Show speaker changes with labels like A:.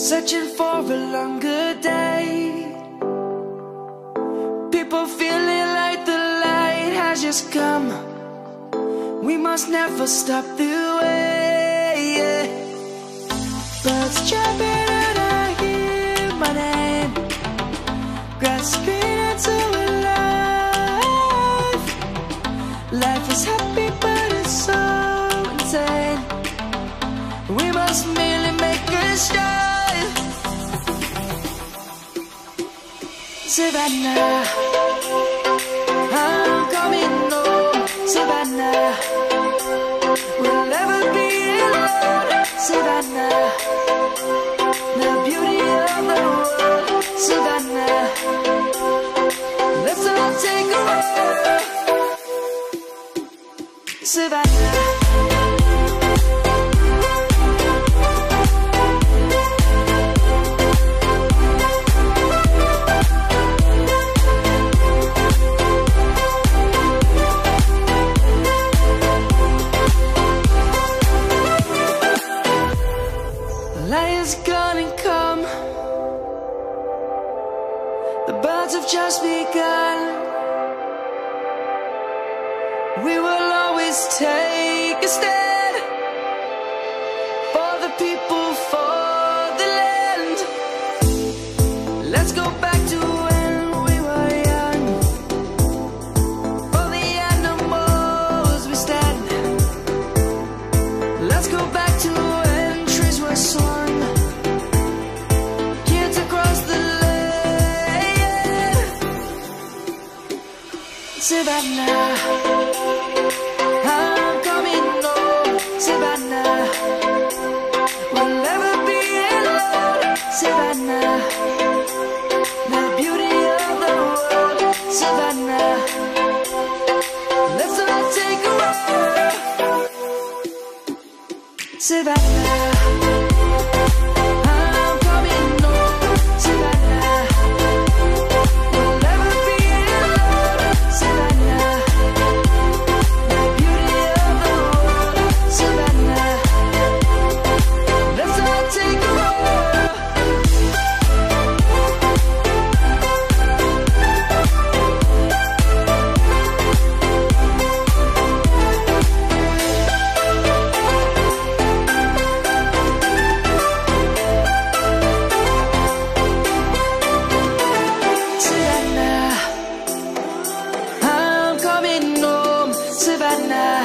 A: searching for a longer day. People feeling like the light has just come. We must never stop the way. Birds chirping and I hear my name, grasping into a life. Life is happy but it's so insane. We must merely make a start. Savannah, I'm coming home. Savannah, we'll never be alone. Savannah, the beauty of the world. Savannah, let's all take a walk. Savannah. Light is gonna come. The birds have just begun. We will always take a stand for the people, for the land. Let's go back to when we were young. For the animals we stand. Let's go back to when trees were swung. Kids across the land. Savannah, I'm coming home. Savannah, we'll never be alone. Savannah, the beauty of the world. Savannah, let's all take a walk. Savannah, I'm coming home. Savannah, we'll never be alone. Savannah, the beauty of the world. Savannah, let's all take a walk. Savannah, I'm coming home. Savannah,